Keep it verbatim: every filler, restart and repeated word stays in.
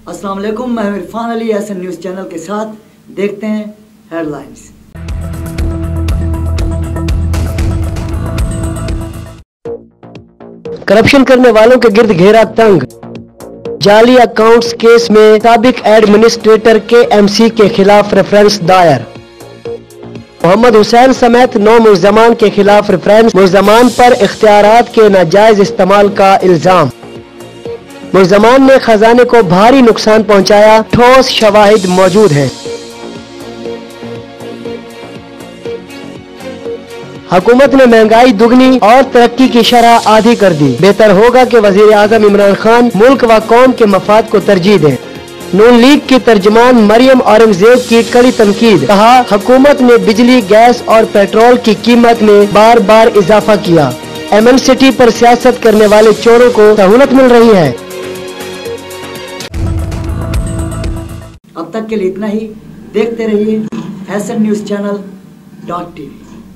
अस्सलाम वालेकुम, मैं Irfan Ali SN news channel के साथ देखते हैं हेडलाइंस। करप्शन करने वालों के गिर्द घेरा तंग। जाली अकाउंट्स केस में साबिक एडमिनिस्ट्रेटर के एमसी के खिलाफ रेफरेंस दायर। मोहम्मद हुसैन समेत नौ मुल्जमान के खिलाफ रेफरेंस। मुल्जमान पर इख्तियारात के नाजायज इस्तेमाल का इल्जाम। मुल्जमान ने खजाने को भारी नुकसान पहुंचाया, ठोस शवाहिद मौजूद हैं। हुकूमत ने महंगाई दुगनी और तरक्की की शरह आधी कर दी। बेहतर होगा कि वजीर आजम इमरान खान मुल्क व कौम के मफाद को तरजीह दें। नून लीग की तर्जमान मरियम औरंगजेब की कड़ी तनकीद। कहा, हुकूमत ने बिजली, गैस और पेट्रोल की कीमत में बार बार इजाफा किया। एमएन सिटी पर सियासत करने वाले चोरों को सहूलत मिल रही है। अब तक के लिए इतना ही। देखते रहिए SN news channel dot TV.